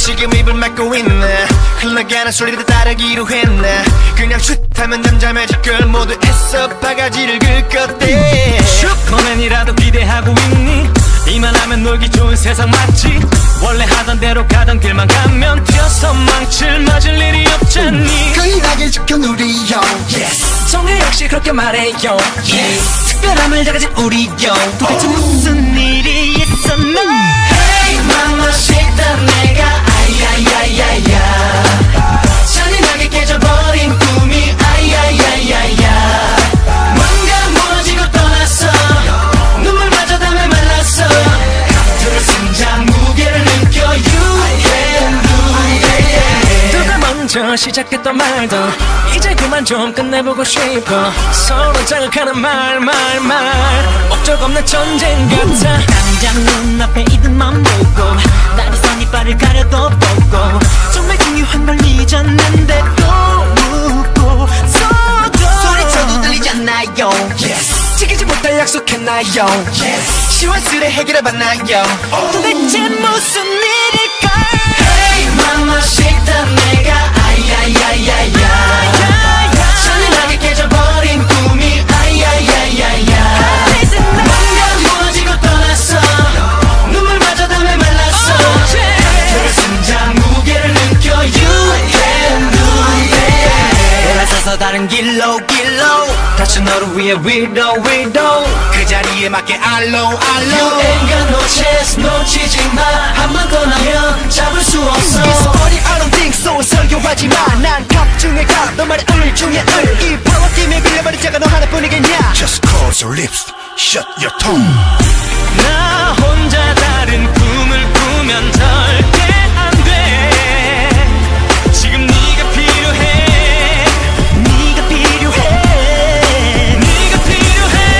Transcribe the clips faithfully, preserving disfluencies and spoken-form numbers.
지금 입을 막고 있네. 흘러가는 소리를 따르기로 했네. 그냥 슛하면 남자 매직걸 모두 애써 바가지를 긁었대. 슈퍼맨이라도 기대하고 있니? 이만하면 놀기 좋은 세상 맞지? 원래 하던 대로 가던 길만 가면 튀어서 망칠 맞을 일이 없잖니. 강인하게 지켜누리요. yes. 정혜 역시 그렇게 말해요. yes. 특별함을 가진 우리요. 도대체 무슨 일이 있었나? Hey mama 싫다 내가 아야야야야. 잔인하게 깨져버린 꿈이 아야야야야. 뭔가 멀어지고 떠났어. 눈물마저 담에 말랐어. 감정의 심장 무게를 느껴. You can do it. 누가 먼저 시작했던 말도 이제 그만 좀 끝내보고 싶어. 서로 자극하는 말 말 말 목적 없는 전쟁 같아. 당장 눈앞에 이들만 보고 날이선 이빨을 가려도 보고 정말 중요한 걸 잊었는데도 묻고 서도 소리쳐도 들리지 않나요. yes. 지키지 못할 약속했나요. yes. 시원스레 해결해봤나요. 도대체 무슨 일일까. Hey mama 싫다 내가 아야야야야. 잔인하게 깨져버린 꿈이 아야야야야. 뭔가 무너지고 떠났어. 눈물마저 담에 말랐어. 감정의 심장 무게를 느껴. You can do it. 돌아서서 다른 길로 길로 다친 너를 위해 위로 위로 그 자리에 맞게 알로 알로. You ain't got no chance 놓치지 마. 한 번 떠나면 잡을 수 없어. It's funny I don't think so. 설교하지 마. 난 각 중에 각 너 말의 을 중에 을. 이 파워팀에 빌려버린 자가 너 하나뿐이겠냐. Just close your lips, shut your tongue. 나 혼자 다른 꿈을 꾸면 절대 안 돼. 지금 네가 필요해. 네가 필요해. 네가 필요해.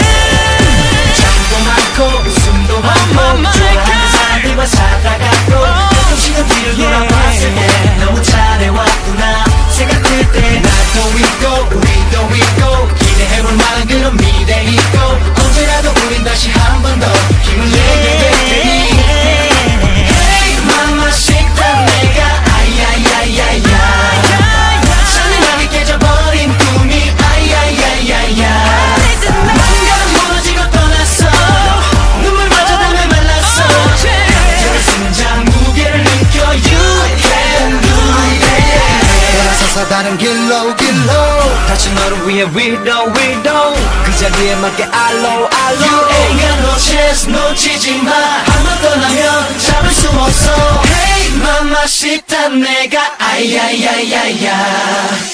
잠도 많고 웃음도 많고 좋아하는 사람들과 살아가고 가끔씩은 뒤를 돌아봤을 때 너무 잘해왔구나 생각할 때 나도 있고 우리도 있고 기대해볼 만한 그런 미래 있고 언제라도 우린 다시 한 번 더 힘을 내게 될 테니. Hey mama 싫다 내가 아야야야야. 잔인하게 깨져버린 꿈이 아야야야야. 뭔가 무너지고 떠났어. 눈물마저 담에 말랐어. 감정의 심장 무게를 느껴. You can do it. 돌아서서 다른 길로 길로 다친 너를 위해 위로 위로 그 자리에 맞게 알로 알로. You ain't got no chance 놓치지 마. 한 번 떠나면 잡을 수 없어. Hey mama 싫다 내가 아야야야야.